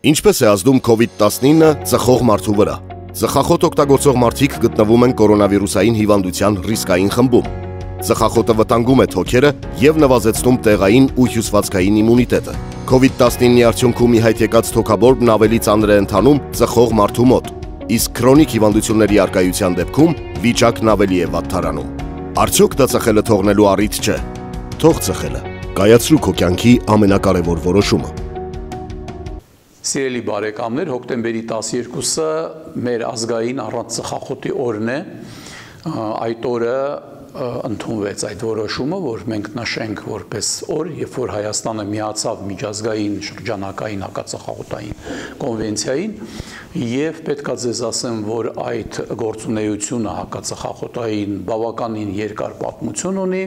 Ինչպես է ազդում COVID-19 ծխող մարդու վրա։ Ծխախոտ օգտագործող մարդիկ գտնվում են կորոնավիրուսային հիվանդության ռիսկային խմբում։ Ծխախոտը վտանգում է թոքերը եւ նվազեցնում տեղային ու հյուսվածքային իմունիտետը։ COVID-19-ի արդյունքում ի հայտ եկած թոքաբորբն ավելի ծանր է ընթանում ծխող մարդու մոտ, իսկ քրոնիկ հիվանդությունների առկայության դեպքում վիճակն ավելի է վատթարանում։ Արդյոք դա ծխելը թողնելու առիթ չէ։ Թող ծխելը։ Կայացրու քո կյանքի ամենակարևոր որոշումը։ Սիրելի բարեկամներ, հոկտեմբերի 12-ը մեր ազգային առանց ծխախոտի օրն է։ Այդ օրը ընդունվեց այդ որոշումը, որ մենք նշենք որպես օր, երբ որ Հայաստանը միացավ միջազգային շրջանակային հակածխախոտային կոնվենցիային, եւ պետքա ձեզ ասեմ, որ այդ գործունեությունը հակածխախոտային բավականին երկար պատմություն ունի,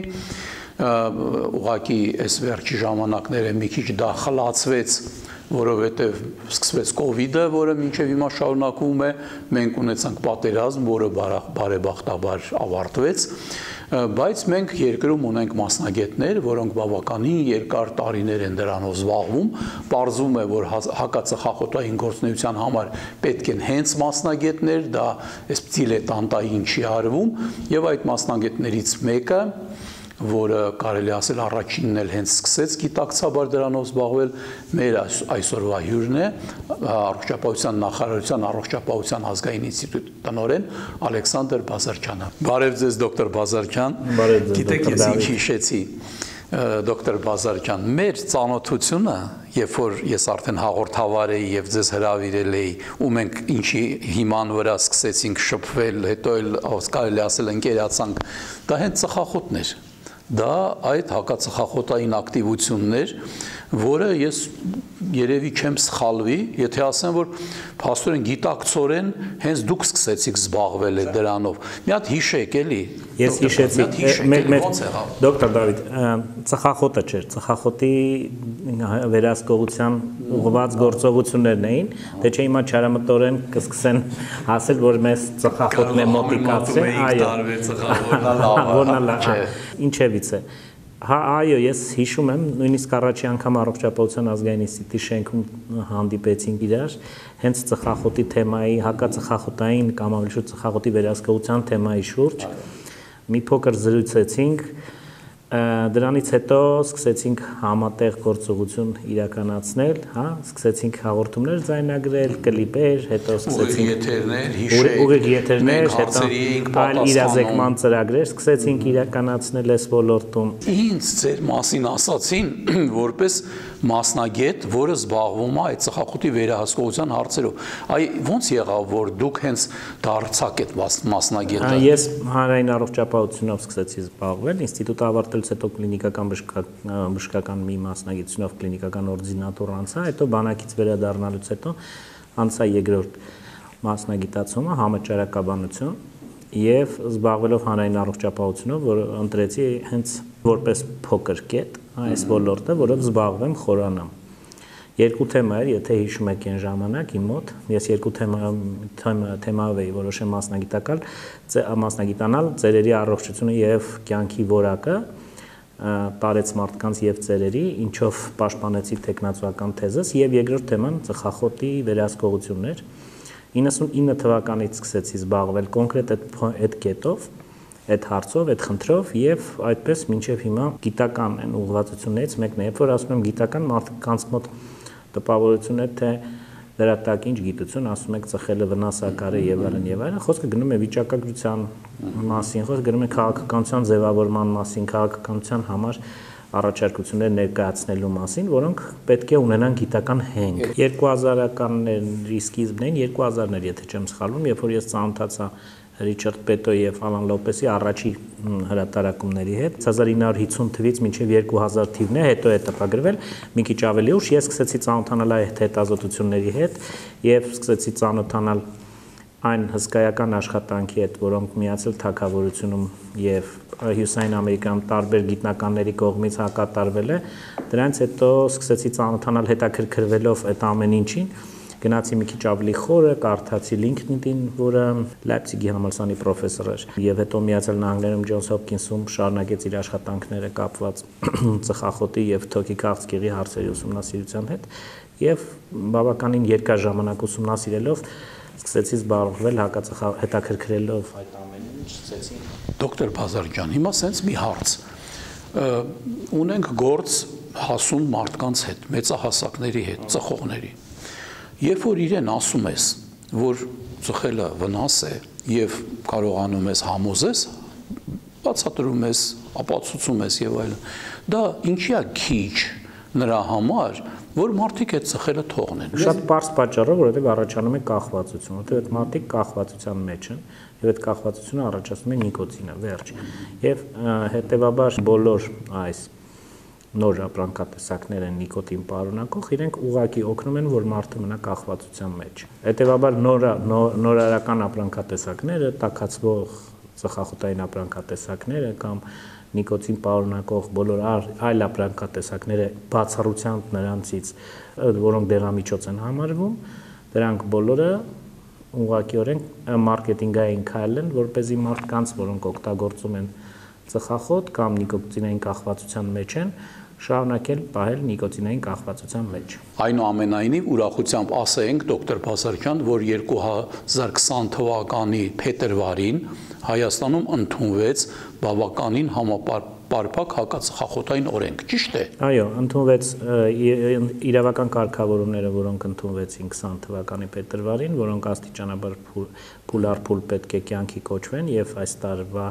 ուղղակի այս վերջի ժամանակները մի քիչ դա խլացվեց, որովհետև սկսվեց COVID-ը, որը մինչև հիմա շարունակվում է, մենք ունեցանք պատերազմ, որը բարեբախտաբար ավարտվեց, բայց մենք երկրում ունենք մասնագետներ, որոնք բավականին երկար տարիներ են դրանով զբաղվում, պարզվում է, որ հակածխախոտային գործունեության համար պետք են հենց մասնագետներ, դա դիլետանտային չի արվում, եւ այդ մասնագետներից մեկը, որը կարելի ասել առաջինն էլ հենց սկսեց գիտակցաբար դրանով զբաղվել, մեր այսօրվա հյուրն է, Առողջապահության նախարարության Առողջապահության ազգային ինստիտուտի տնօրեն Ալեքսանդր Բազարչյանը։ Բարև ձեզ, դոկտոր Բազարչյան։ Գիտեք, ես ինչ հիշեցի, դոկտոր Բազարչյան, մեր ծանոթությունը, երբ որ ես արդեն հաղորդավար էի եւ ձեզ հրավիրել էի, ու մենք ինչի հիման վրա սկսեցինք շփվել, հետո էլ կարելի ասել ընկերացանք, դա հենց ծխախոտն էր։ Դա այդ հակածխախոտային ակտիվություններ, որը ես երևի չեմ սխալվի, եթե ասեմ, որ փաստորեն գիտակցորեն հենց դուք սկսեցիք զբաղվել դրանով։ Մի հատ հիշեք էլի։ Ես հիշեցի, դոկտոր Դավիթ, ծխախոտը չէր, ծխախոտի վերահսկողության ուղղված գործողություններն էին, թե չէ հիմա չարամտորեն կսկսեն ասել, որ մեզ ծխախոտն է մոտիկացրել, այո, ինչևից է։ Հա, այո, ես հիշում եմ, նույնիսկ առաջի անգամ Առողջապահության ազգային ինստիտուտի շենքում հանդիպեցինք իրար, հենց ծխախոտի թեմայի, հակածխախոտային կամ ավելի շուտ ծխախոտի վերահսկողության թեմայի շուրջ մի փոքր զրուցեցինք, դրանից հետո սկսեցինք համատեղ գործողություն իրականացնել, հա, սկսեցինք հաղորդումներ ձայնագրել, կլիպեր, հետո սկսեցինք ուղիղ եթերներ, հետո այլ իրազեկման ծրագրեր սկսեցինք իրականացնել այս ոլորտում։ Ինձ ձեր մասին ասացին, որպես մասնագետ, որը զբաղվում է այդ ծխախոտի վերահսկողության հարցերով։ Այ ո՞նց եղավ, որ դուք հենց դարձաք այդ մասնագետը։ Ես հանրային առողջապահությունով սկսեցի զբաղվել, ինստիտուտը ավարտելուց հետո կլինիկական բժշկական մի մասնագիտությունով կլինիկական օրդինատոր անցա, հետո բանակից վերադառնալուց հետո անցա երկրորդ մասնագիտացումը համաճարակաբանություն եւ զբաղվելով հանրային առողջապահությունով, որ ընտրեցի հենց որպես փոքր կետ այս ոլորտը, որով զբաղվեմ խորանամ։ Երկու թեմա էր, եթե հիշում եք այն ժամանակ իմ մոտ, ես երկու թեմայով էի որոշել մասնագիտանալ ծերերի առողջությունը եւ կյանքի որակը, տարեց մարդկանց եւ ծերերի, ինչով պաշտպանեցի տեխնացուական թեզս, եւ երկրորդ թեման ծխախոտի վերահսկողությունն էր։ 99 թվականից սկսեցի զբաղվել կոնկրետ այդ կետով, այդ հարցով, այդ խնդրով եւ այդպես մինչեւ հիմա գիտական այն ուղղվածություններից մեկն է, երբ որ ասում եմ գիտական, մարդկանց մոտ տպավորություն է, թե դրա տակ ինչ գիտություն, ասում եք ծխելը վնասակար է եւ այլն, խոսքը գնում է վիճակագրության մասին, խոսքը գնում է քաղաքականության ձևավորման մասին, քաղաքականության համար առաջարկություններ ներկայացնելու մասին, որոնք պետք է ունենան գիտական հենք։ 2000-ականների սկիզբն էին, 2000-ներ, եթե չեմ սխալվում, երբ որ ես ծանոթացա Ռիչարդ Պետոյի եւ Ալան Լոպեսի առաջի հրատարակումների հետ 1950 թվականից մինչեւ 2000 թիվն է, հետո է տպագրվել, մի քիչ ավելի ուշ ես սկսեցի ծանոթանալ այդ հետազոտությունների հետ եւ սկսեցի ծանոթանալ այն հսկայական աշխատանքի հետ, որոնք միացել թագավորությունում եւ Հյուսային Ամերիկայում տարբեր գիտնականների կողմից հակատարվել է, դրանից հետո սկսեցի ծանոթանալ հետաքրքրվելով այդ ամեն ինչին, գնացի մի քիչ ավելի խորը, կարդացի LinkedIn-ին, որը Լայպցիգի համալսարանի պրոֆեսոր էր, եւ հետո Միացյալ Նահանգներում Ջոնս Հոփքինսում շարունակեց իր աշխատանքները կապված ծխախոտի եւ թոքի քաղցկեղի հարցերի ուսումնասիրության հետ, եւ բավականին երկար ժամանակ ուսումնասիրելով սկսեցի զբաղվել հետաքրքրելով այդ ամենը, սկսեցի Դոկտոր Բազարյան, հիմա սենց մի հարց։ Ունենք գործ հասուն մարդկանց հետ, մեծահասակների հետ, ծխողների։ Երբ որ իրեն ասում ես, որ ծխելը վնաս է եւ կարողանում ես համոզես, բացատրում ես, ապացուցում ես եւ այլն, դա ինչի է քիչ նրա համար, որ մարդիկ այդ ծխելը թողնեն։ Շատ པարզ պատճառով, որովհետեւ առաջանում է կախվածություն, որովհետեւ այդ մարդիկ կախվածության մեջ են եւ այդ կախվածությունը առաջացնում է նիկոտինը, վերջ։ Եվ հետեւաբար բոլոր այս նոր ապրանքատեսակներ են նիկոտին պարունակող, իրենք ուղղակի օգնում են, որ մարդը մնա կախվածության մեջ։ Հետևաբար նորարարական ապրանքատեսակները, տաքացվող ծխախոտային ապրանքատեսակները կամ նիկոտին պարունակող բոլոր այլ ապրանքատեսակները բացառությամբ նրանցից, որոնք դեղամիջոց են համարվում, դրանք բոլորը ուղղակիորեն մարքեթինգային քայլ են, որպեսզի մարդկանց, որոնք օգտագործում են ծխախոտ կամ նիկոտինային կախվածության մեջ են, շարունակել պահել նիկոտինային կախվածության մեջ։ Այնուամենայնիվ ուրախությամբ ասենք դոկտոր Բազարյան, որ 2020 թվականի փետրվարին Հայաստանում ընդունվեց բավականին համապարփակ հակածխախոտային օրենք, ճիշտ է։ Այո, ընդունվեց իրավական կարգավորումները, որոնք ընդունվեցին 20 թվականի փետրվարին, որոնք աստիճանաբար փուլ առ փուլ պետք է կյանքի կոչվեն եւ այս տարվա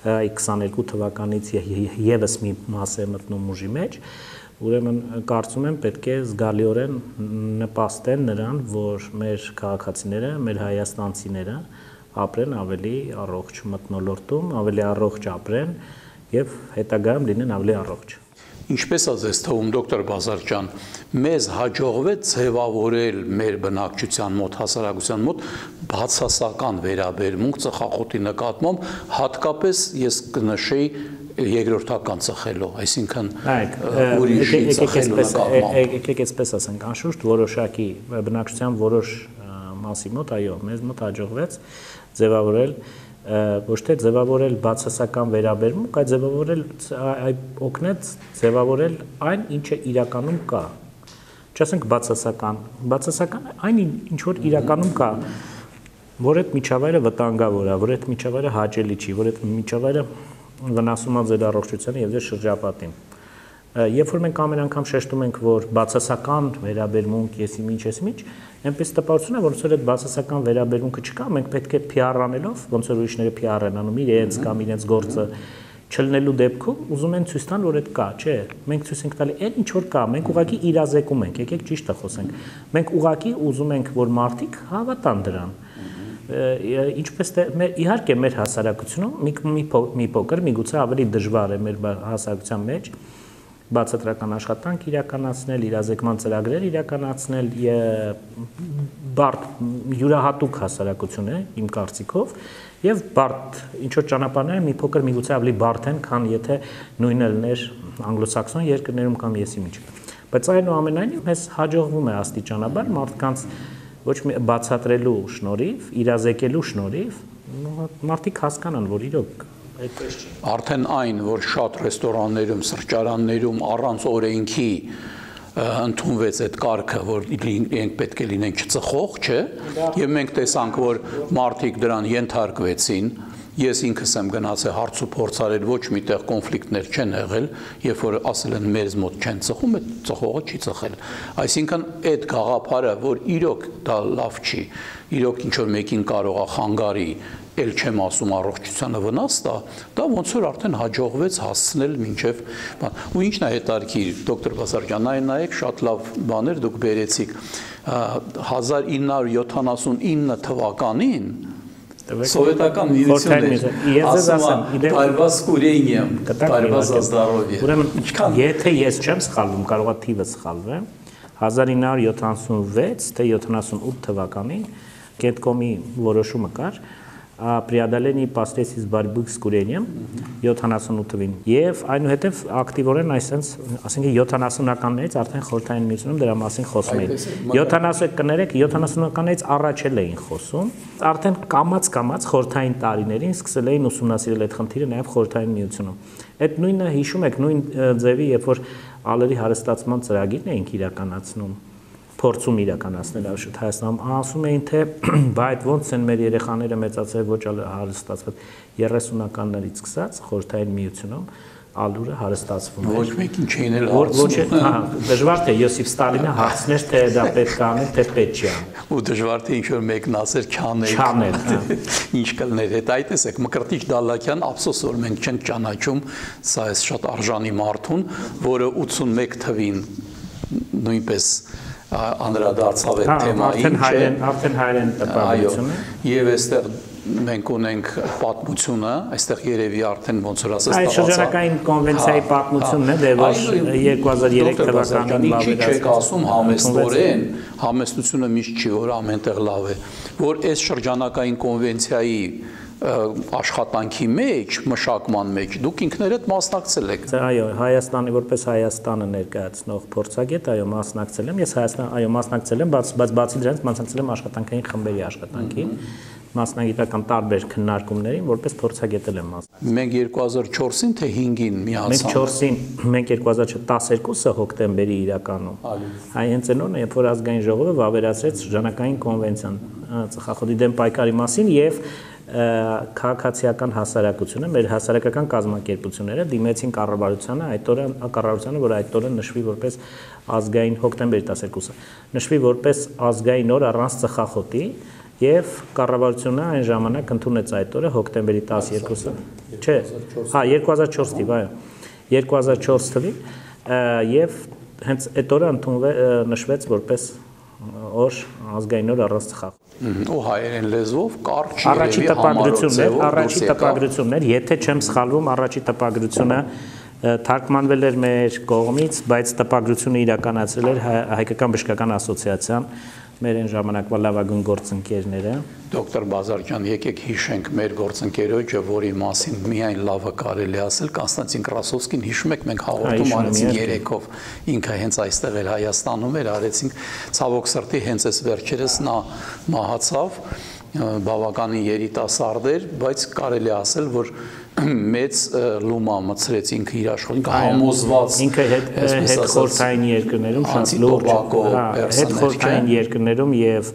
22 թվականից եւս մի մաս է մտնում ուժի մեջ, ուրեմն կարծում եմ պետք է զգալիորեն նպաստեն նրան, որ մեր քաղաքացիները, մեր հայաստանցիները ապրեն ավելի առողջ մթնոլորտում, ավելի առողջ ապրեն եւ հետագայում լինեն ավելի առողջ։ Ինչպես է ձեզ թվում, դոկտոր Բազարյան, մեզ հաջողվեց ձևավորել մեր բնակչության մոտ, հասարակության մոտ բացասական վերաբերմունք ծխախոտի նկատմամբ, հատկապես ես կնշեի երկրորդական ծխելու, այսինքն ուրիշի ծխելու նկատմամբ։ Եկեք այսպես ասենք, անշուշտ որոշակի բնակչության որոշ մասի մոտ, այո, մեզ մոտ հաջողվեց ձևավորել ոչ թե ձևավորել բացասական վերաբերմունք, այլ ձևավորել օգնեց ձևավորել այն, ինչը իրականում կա։ Չասենք բացասական այն ինչ որ իրականում կա, որ այդ միջավայրը վտանգավոր է, որ այդ միջավայրը հաճելի չի, որ այդ միջավայրը վնասում է ձեր առողջությանը եւ ձեր շրջապատին։ Երբ որ մենք ամեն անգամ շեշտում ենք, որ բացասական վերաբերմունք, եսիմինչ, այնպես տպավորություն է, որ այդ բացասական վերաբերմունքը չկա, մենք պետք է PR անելով, ոնց որ ուրիշները PR են անում իրենց կամ իրենց գործը չլնելու դեպքում, ուզում են ցույց տան, որ այդ կա, չէ։ Մենք ցույց ենք տալի այն ինչ որ կա, մենք ուղղակի իրազեկում ենք, եկեք ճիշտը խոսենք։ Մենք ուղղակի ուզում ենք, որ մարդիկ հավատան դրան։ Ինչպես թե իհարկե մեր հասարակությունում մի փոքր, միգուցե ավելի դժվար է մեր հասարակության մեջ բացատրական աշխատանք իրականացնել, իրազեկման ծրագրեր իրականացնել բարդ յուրահատուկ հասարակություն է իմ կարծիքով եւ բարդ ինչ որ ճանապարհները մի փոքր միգուցե ավելի բարդ են, քան եթե նույնը լիներ անգլոսաքսոն երկրներում կամ եսիմինչ։ Բայց այնուամենայնիվ մեզ հաջողվում է աստիճանաբար մարդկանց ոչ մի բացատրելու շնորհիվ, իրազեկելու շնորհիվ մարդիկ հասկանան, որ իրոք այդպես չի։ Արդեն այն, որ շատ ռեստորաններում, սրճարաններում առանց օրենքի ընդունվեց այդ կարգը, որ իրենք պետք է լինեն չծխող, չէ՞, եւ մենք տեսանք, որ մարդիկ դրան ենթարկվեցին։ Ես ինքս եմ գնացել հարց ու փորձ արել, ոչ միտեղ կոնֆլիկտներ չեն եղել, երբ որ ասել են մեզ մոտ չեն ծխում, այդ ծխողը չի ծխել։ Այսինքն այդ գաղափարը, որ իրոք դա լավ չի, իրոք ինչ որ մեկին կարող է խանգարի, ել չեմ ասում առողջությանը վնաս տա, դա ոնց որ արդեն հաջողվեց հասցնել մինչև ու ինչն է հետարքիր դոկտոր Բազարյան, նայեք շատ լավ բաներ դուք բերեցիք 1979 թվականին Սովետական միություններ ասում բարբաս կուրենիեմ, բարբաս ազդարովի։ Ուրեմն, եթե ես չեմ սխալվում, կարող է թիվը սխալվեմ, 1976 թե 78 թվականին Կենտկոմի որոշումը կար, преодоление последствий борьбы с курением 78-ին եւ այնուհետեւ ակտիվորեն այսպես ասենք 70-ականներից արդեն խորհրդային միությունում դրա մասին խոսում էին 70-ականներից առաջ էին խոսում արդեն կամած խորհրդային տարիներին սկսել էին ուսումնասիրել այդ խնդիրը նաեւ խորհրդային միությունում այդ նույնը հիշում եք նույն ձևի երբ որ ալերի հարստացման ծրագիրն էինք իրականացնում փորձում իրականացնել շուտ Հայաստանում ասում էին թե բայց ոնց են մեր երեխաները մեծացել ոչ հարստացված 30-ականներից սկսած խորհրդային միությունում ալուրը հարստացվում է ոչ մեկին չէին էլ հարցնում դժվար թե Յոսիֆ Ստալինը հարցներ թե դա պետք է անել թե պետք չի ու դժվար թե ինչ-որ մեկն ասեր չանել ինչ կլներ հետ այդ տեսեք Մկրտիչ Դալլաքյան ափսոս որ մենք չենք ճանաչում սա է շատ արժանի մարդուն որը 81 թվին նույնպես անդրադարձավ այդ թեմային արդեն հայերեն տպավորությունը եւ այստեղ մենք ունենք պատմությունը, այստեղ երևի արդեն ոնց որ ասես Այս շրջանակային կոնվենցիայի պատմությունն է, դե որ 2003 թվականին լավ էր չեք ասում համեստորեն, համեստությունը միշտ չի որ ամենտեղ լավ է, որ այս շրջանակային կոնվենցիայի աշխատանքի մեջ, մշակման մեջ դուք ինքներդ մասնակցել եք։ Այո, Հայաստանի որպես Հայաստանը ներկայացնող փորձագետ, այո, մասնակցել եմ։ Ես այո, մասնակցել եմ, բայց բացի դրանից մասնակցել եմ աշխատանքային խմբերի աշխատանքին, մասնագիտական տարբեր քննարկումներին, որպես փորձագետ եմ մասնակցել։ Մենք 2004-ին թե 5-ին միացանք։ Մենք 2012-ը հոկտեմբերի իրականում։ Հենց այն օրն է, երբ որ ազգային ժողովը վավերացրեց շրջանակային կոնվենցիան ծխախոտի դեմ պայքարի մասին եւ քաղաքացիական հասարակությունը, մեր հասարակական կազմակերպությունները դիմեցին կառավարությանը, որ այդ օրը նշվի որպես ազգային հոկտեմբերի 12-ը, նշվի որպես ազգային օր առանց ծխախոտի եւ կառավարությունը այն ժամանակ ընդունեց այդ օրը հոկտեմբերի 12-ը, չէ, 2004 թիվ, այո, 2004 թվին եւ հենց այդ օրը նշվեց որպես օր ազգային օր առանց ծխախոտ ու հայերեն լեզվով կարճ առաջի տպագրություններ, եթե չեմ սխալվում, առաջի տպագրությունը թարգմանվել էր մեր կողմից, բայց տպագրությունը իրականացրել էր Հայկական բժշկական ասոցիացիան, մեր այն ժամանակվա լավագույն գործընկերները։ Դոկտոր Բազարյան, եկեք հիշենք մեր գործընկերոջը, որի մասին միայն լավը կարելի ասել, Կոնստանտին Կրասովսկին, հիշում եք, մենք հաղորդում արեցինք երեքով, ինքը հենց այստեղ էր Հայաստանում էր, արեցինք, ցավոք սրտի հենց այս վերջերս նա մահացավ, բավականին երիտասարդ էր, բայց կարելի ասել, որ մեծ լումա մցրեց ինքը իր աշխատանքը համոզված ինքը հետ խորհրդային երկրներում շատ լուրջ հետ խորհրդային երկրներում եւ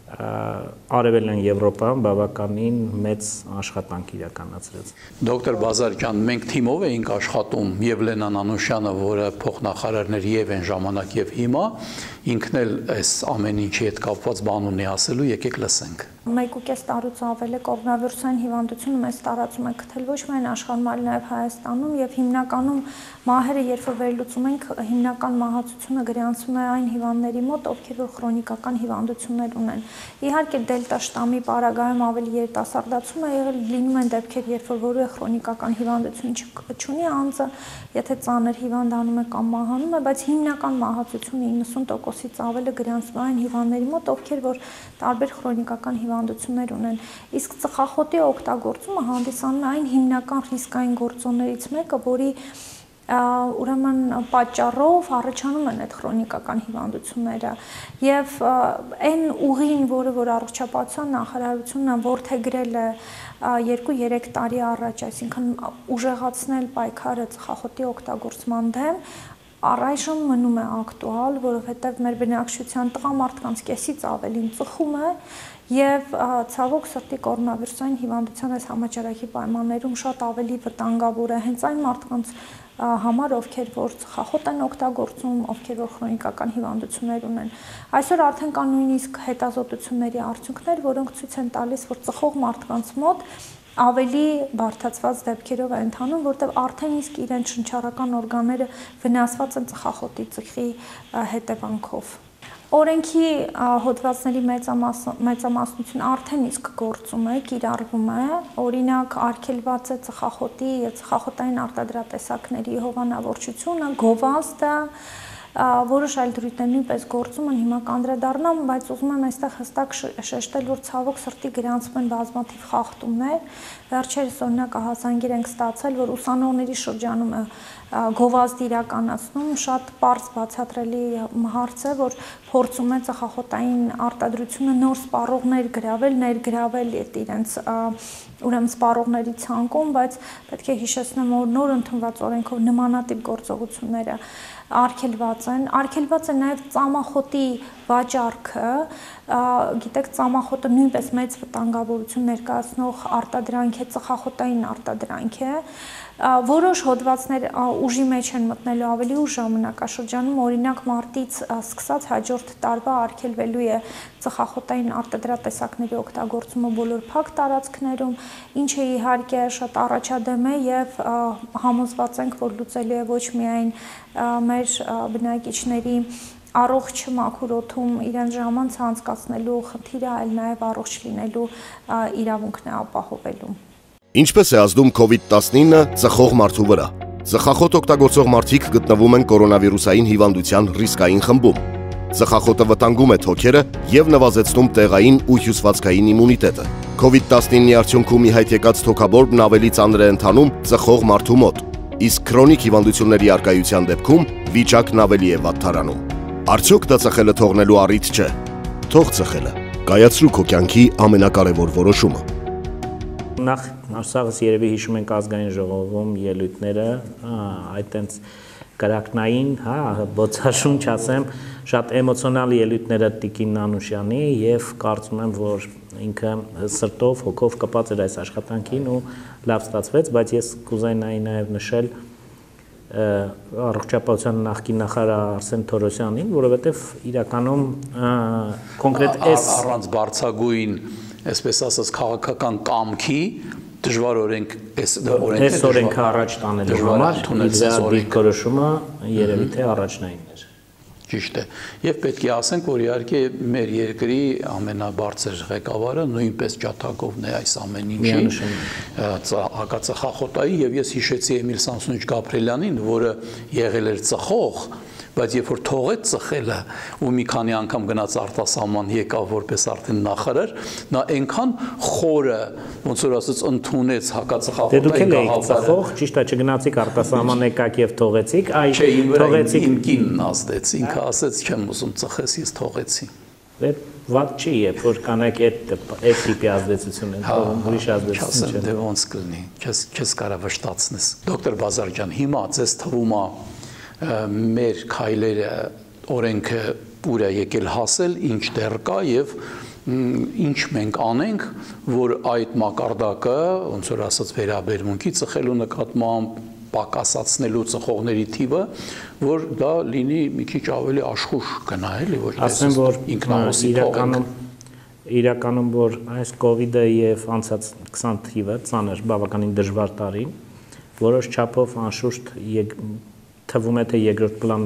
Արևելյան Եվրոպայում բավականին մեծ աշխատանք իրականացրեց։ Դոկտոր Բազարյան, մենք թիմով էինք աշխատում եւ Լենան Անուշյանը, որը փոխնախարարն էր եւ այն ժամանակ եւ հիմա, ինքն էլ այս ամեն ինչի հետ կապված բան ունի ասելու, եկեք լսենք։ 1.5 տարուց ավել է կորոնավիրուսային հիվանդությունը մեծ տարածում է գտել ոչ միայն աշխարհում, այլ նաև Հայաստանում եւ հիմնականում մահերը երբ որ վերլուծում ենք, հիմնական մահացությունը գրանցվում է այն հիվանդների մոտ, ովքեր որ քրոնիկական հիվանդություններ ունեն։ Իհարկե դելտա շտամի պարագայում ավելի երիտասարդացում է եղել, լինում են դեպքեր, երբ որ որևէ քրոնիկական հիվանդություն չունի անձը, եթե ծանր հիվանդանում է կամ մահանում է, բայց հիմնական մահացությունը 90%-ից ավելը գրանցվում է այն հիվանդների մոտ, ովքեր որ տարբեր քրոնիկական հիվանդություններ ունեն։ Իսկ ծխախոտի օգտագործումը հանդիսանում է այն հիմնական ռիսկային գործոններից մեկը, որի ուրեմն պատճառով առաջանում են այդ քրոնիկական հիվանդությունները եւ այն ուղին, որ առողջապահության նախարարությունը որդեգրել է 2-3 տարի առաջ, այսինքն ուժեղացնել պայքարը ծխախոտի օգտագործման դեմ, առայժմ մնում է ակտուալ, որովհետև մեր բնակչության տղամարդկանց կեսից ավելին ծխում է եւ ցավոք սրտի կորոնավիրուսային հիվանդության այս համաճարակի պայմաններում շատ ավելի վտանգավոր է հենց այն մարդկանց համար, ովքեր որ ծխախոտ են օգտագործում, ովքեր որ քրոնիկական հիվանդություններ ունեն։ Այսօր արդեն կան նույնիսկ հետազոտությունների արդյունքներ, որոնք ցույց են տալիս, որ ծխող մարդկանց մոտ ավելի բարդացված դեպքերով է ընթանում, որտեղ արդեն իսկ իրենց շնչառական օրգանները վնասված են ծխախոտի ծխի հետևանքով։ Օրենքի հոդվածների մեծամասնություն արդեն իսկ գործում է, կիրառվում է, օրինակ արգելված է ծխախոտային արտադրատեսակների հովանավորչությունը, գովազդը, որոշ այլ դրույթներ նույնպես գործում են, հիմա կանդրադառնամ, բայց ուզում եմ այստեղ հստակ շեշտել, որ ցավոք սրտի գրանցվում են բազմաթիվ խախտումներ, վերջերս օրինակ ահազանգեր ենք ստացել, որ ուսանողների շրջանում է գովազդ իրականացնում, շատ պարզ բացատրելի հարց է, որ փորձում է ծխախոտային արտադրությունը նոր սպառողներ գրավել, ներգրավել իրենց ուրեմն սպառողների ցանկում, բայց պետք է հիշեցնեմ, որ նոր ընդունված օրենքով նմանատիպ գործողությունները արգելված է նաև ծամախոտի վաճառքը, գիտեք, ծամախոտը նույնպես մեծ վտանգավորություն ներկայացնող արտադրանք է, ծխախոտային արտադրանք է, որոշ հոդվածներ ուժի մեջ են մտնելու ավելի ուշ ժամանակաշրջանում, օրինակ մարտից սկսած հաջորդ տարվա արգելվելու է ծխախոտային արտադրատեսակների օգտագործումը բոլոր փակ տարածքներում, ինչը իհարկե շատ առաջադեմ է եւ համոզված ենք, որ լուծելու է ոչ միայն մեր բնակիչների առողջ մաքուր օդում իրենց ժամանցը անցկացնելու խնդիրը, այլ նաև առողջ լինելու իրավունքն է ապահովելու։ Ինչպես է ազդում COVID-19 ծխող մարդու վրա։ Ծխախոտ օգտագործող մարդիկ գտնվում են կորոնավիրուսային հիվանդության ռիսկային խմբում։ Ծխախոտը վտանգում է թոքերը եւ նվազեցնում տեղային ու հյուսվածքային իմունիտետը։ COVID-19-ի արդյունքում ի հայտ եկած թոքաբորբն ավելի ծանր է ընթանում ծխող մարդու մոտ, իսկ քրոնիկ հիվանդությունների առկայության դեպքում վիճակն ավելի է վատթարանում։ Արդյոք դա ծխելը թողնելու առիթ չէ։ Թող ծխելը։ Կայացրու քո կյանքի ամենակարևոր որոշումը։ Նախ ասաղս երևի հիշում ենք ազգային ժողովում ելույթները, այդտենց կրակնային, բոցաշունչ ասեմ, շատ էմոցիոնալ ելույթները Տիկին Նանուշյանի եւ կարծում եմ, որ ինքը սրտով, հոգով կպած էր այս աշխատանքին ու լավ ստացվեց, բայց ես կուզենայի նաեւ նշել առողջապահության նախկին նախարար Արսեն Թորոսյանին, որովհետեւ իրականում կոնկրետ առանց բարձրագույն, այսպես ասած, քաղաքական կամքի դժվար օրենքը առաջ տանելու համար իր դիրքորոշումը երևի թե առաջնային էր։ Ճիշտ է։ Եվ պետք է ասենք, որ իհարկե մեր երկրի ամենաբարձր ղեկավարը նույնպես ջատագովն է այս ամեն ինչի, հակածխախոտայի, եւ ես հիշեցի Էմիլ Սամսոնիչ Գաբրելյանին, որը եղել էր ծխող, բայց երբ որ թողեց ծխելը ու մի քանի անգամ գնաց արտասահման եկավ որպես արդեն նախարար, նա այնքան խորը, ոնց որ ասած, ընդունեց հակածխախոտային գաղափարը։ Ճիշտ է, չգնացիք արտասահման եկաք եւ թողեցիք, թողեցիք իմ կինն ազդեց, ինքը ասեց չեմ ուզում ծխես, ես թողեցի։ Վատ չի, երբ որ կանեք այդ տիպի ազդեցություն են թողում, ուրիշ ազդեցություն չէ։ Դե ոնց կլինի, չես կարա վշտացնես։ Դոկտոր Բազարյան, հիմա ձեզ թվում է մեր քայլերը օրենքը ուր է եկել հասել, ինչ դեռ կա եւ ինչ մենք անենք, որ այդ մակարդակը, ոնց որ ասած, վերաբերմունքի ծխելու նկատմամբ պակասացնելու ծխողների թիվը, որ դա լինի մի քիչ ավելի աշխուժ գնա, էլի, ոչ թե ինքնահոսի թողենք։ Իրականում որ այս կոവിഡ്ը եւ անցած 20 թիվը ծանր, բավականին դժվար տարին, որոշ չափով անշուշտ թվում է թե երկրորդ պլան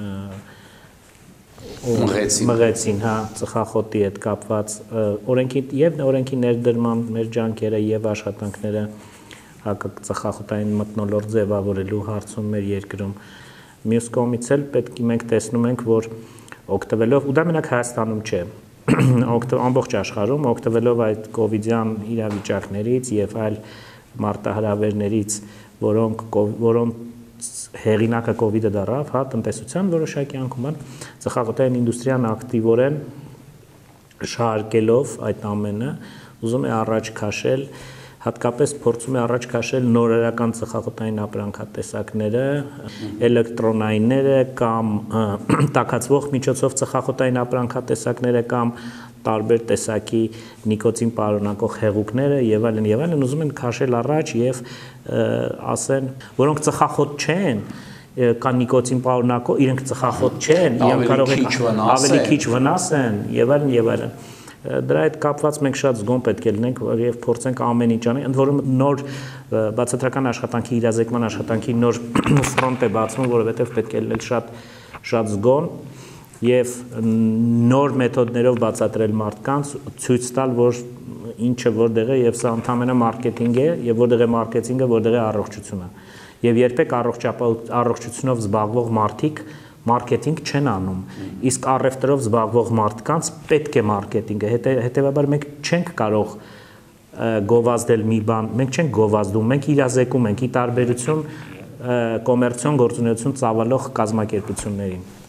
մղեցին, ծխախոտի հետ կապված օրենքի ներդրման մեր ջանքերը եւ աշխատանքները ծխախոտային մթնոլորտ ձևավորելու հարցում մեր երկրում։ Մյուս կողմից էլ պետք է մենք տեսնում ենք, որ օգտվելով, ու դա մենակ Հայաստանում չէ, ամբողջ աշխարհում օգտվելով այդ կոവിഡ്յան իրավիճակներից եւ այլ մարտահրավերներից, որոնք հեղինակը կոവിഡ്ը դարավ, տնտեսության որոշակի անկում ծխախոտային ինդուստրիան ակտիվորեն շարքելով այդ ամենը ուզում է առաջ քաշել, հատկապես փորձում է առաջ քաշել նորերական ծխախոտային ապրանքատեսակները, էլեկտրոնայինները կամ տաքացվող միջոցով ծխախոտային ապրանքատեսակները կամ տարբեր տեսակի նիկոտին պարունակող հեղուկները եւ այլն ուզում են քաշել առաջ եւ ասեն, որոնք ծխախոտ չեն, կան նիկոտին պարունակող, իրենք ծխախոտ չեն, իրենք կարող են ավելի քիչ վնաս են եւ այլն։ Դրա հետ կապված մենք շատ զգոն պետք է լինենք եւ փորձենք ամեն ինչ անել, ընդ որում նոր բացատրական աշխատանքի, իրազեկման աշխատանքի նոր ֆրոնտ է բացվում, որովհետեւ պետք է լինել շատ զգոն եւ նոր մեթոդներով բացատրել մարդկանց, ցույց տալ, որ ինչը որտեղ է եւ սա ընդհանրապես մարքեթինգ է եւ որտեղ է մարքեթինգը, որտեղ է առողջությունը։ Եվ երբեք առողջությունով զբաղվող մարդիկ մարքեթինգ չեն անում, իսկ առևտրով զբաղվող մարդկանց պետք է մարքեթինգը, հետեւաբար մենք չենք կարող գովազդել մի բան, մենք չենք գովազդում, մենք իրազեկում ենք ի տարբերություն կոմերցիոն գործունեություն ծավալող կազմակերպություններին։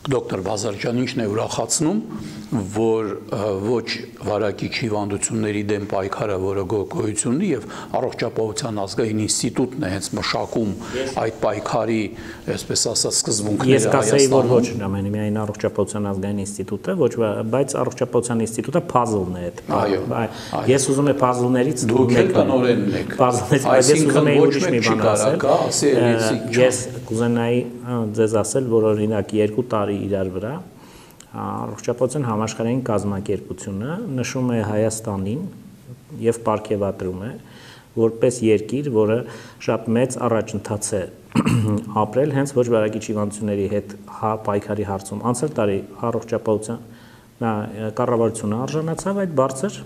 Դոկտոր Բազարջան ինչն է ուրախացնում, որ ոչ վարակիչ հիվանդությունների դեմ պայքարը, որը գոյություն ունի եւ առողջապահության ազգային ինստիտուտն է հենց մշակում այդ պայքարի, այսպես ասած, սկզբունքները Ես կասեի, որ ոչ միայն առողջապահության ազգային ինստիտուտը, ոչ, բայց առողջապահության ինստիտուտը puzzle-ն է այդ։ Ես ուզում եմ puzzle-ներից դուք եք տնօրենն եք։ Այսինքն ոչ մեկ չի կարա, ես կուզենայի ձեզ ասել, որ օրինակ 2 տարի իրար վրա առողջապահության համաշխարհային կազմակերպությունը նշում է Հայաստանին եւ պարգեւատրում է որպես երկիր, որը շատ մեծ առաջընթաց է ապրել հենց ոչ վարակիչ հիվանդությունների հետ պայքարի հարցում։ Անցյալ տարի առողջապահության կառավարությունը արժանացավ այդ բարձր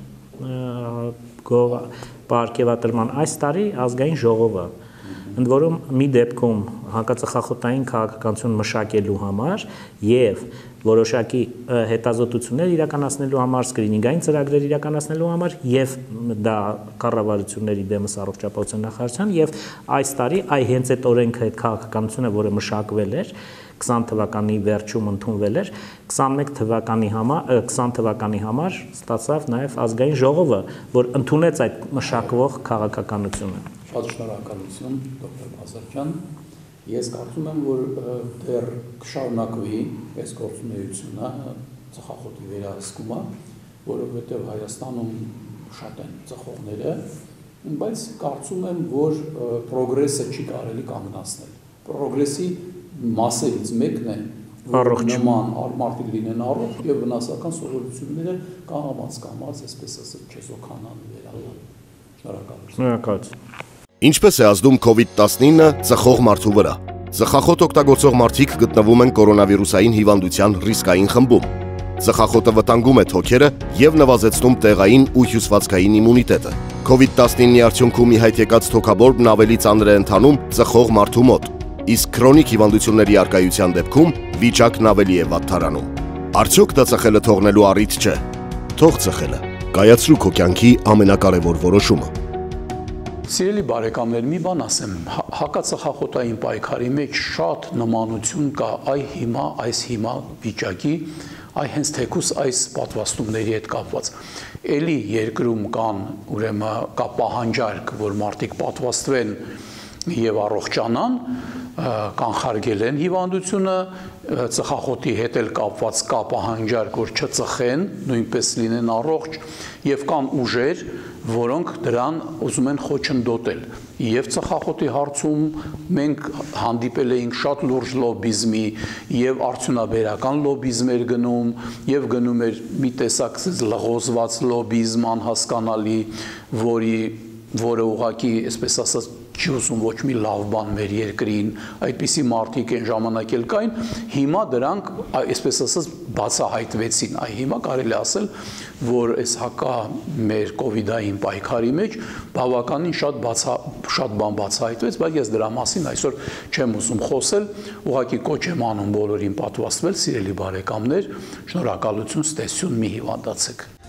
պարգևատրման, այս տարի ազգային ժողովը ընդ որում մի դեպքում հակածխախոտային քաղաքականություն մշակելու համար եւ որոշակի հետազոտություններ իրականացնելու համար, սկրինինգային ծրագրեր իրականացնելու համար եւ դա կառավարությունների դեմս առողջապահության նախարարության եւ այս տարի հենց այդ օրենքը այդ քաղաքականությունը, որը մշակվել էր 20 թվականի վերջում ընդունվել էր 21 թվականի համար ստացավ նաեւ ազգային ժողովը, որ ընդունեց այդ մշակվող քաղաքականությունը։ Շատ շնորհակալություն, դոկտոր Բազարջան։ Ես կարծում եմ, որ դեռ կշարունակվի այս գործունեությունը ծխախոտի վերահսկումը, որովհետև Հայաստանում շատ են ծխողները, բայց կարծում եմ, որ պրոգրեսը չի կարելի կանգնացնել։ Պրոգրեսի մասերից մեկն է, որ նման մարդիկ լինեն առողջ եւ վնասական սովորությունները կամաց, այսպես ասած, չեզոքանան վերանան։ Շնորհակալություն։ Ինչպես է ազդում COVID-19 ծխող մարդու վրա։ Ծխախոտ օգտագործող մարդիկ գտնվում են կորոնավիրուսային հիվանդության ռիսկային խմբում։ Ծխախոտը վտանգում է թոքերը եւ նվազեցնում տեղային ու հյուսվածքային իմունիտետը։ COVID-19-ի արդյունքում ի հայտ եկած թոքաբորբն ավելի ծանր է ընթանում ծխող մարդու մոտ, իսկ քրոնիկ հիվանդությունների առկայության դեպքում վիճակն ավելի է վատթարանում։ Արդյոք դա ծխելը թողնելու առիթ չէ։ Թող ծխելը։ Կայացրու քո կյանքի ամենակարևոր որոշումը։ Սիրելի բարեկամներ, մի բան ասեմ, հակածխախոտային պայքարի մեջ շատ նմանություն կա այս հիմա վիճակի, հենց թեկուս այս պատվաստումների հետ կապված։ Էլի երկրում կա պահանջարկ, որ մարդիկ պատվաստվեն եւ առողջանան, կանխարգել են հիվանդությունը, ծխախոտի հետ էլ կապված կա պահանջարկ, որ չծխեն, նույնպես լինեն առողջ, եւ կան ուժեր, որոնք դրան ուզում են խոչընդոտել։ Եվ ծխախոտի հարցում մենք հանդիպել էինք շատ լուրջ լոբիզմի եւ արդյունաբերական լոբիզմ էր գնում եւ գնում էր մի տեսակ լղոզված լոբիզմ անհասկանալի, որը ուղղակի, այսպես ասած, չի ուզում ոչ մի լավ բան մեր երկրին, այդպիսի մարդիկ այն ժամանակ էլ կային, հիմա դրանք, այսպես ասած, բացահայտվեցին։ Հիմա կարելի ասել, որ այս հակա մեր կովիդային պայքարի մեջ բավականին շատ բան բացահայտվեց, բայց ես դրա մասին այսօր չեմ ուզում խոսել, ուղղակի կոչ եմ անում բոլորին պատվաստվել, սիրելի բարեկամներ, շնորհակալություն, ստեսյուն, մի հիվանդացեք։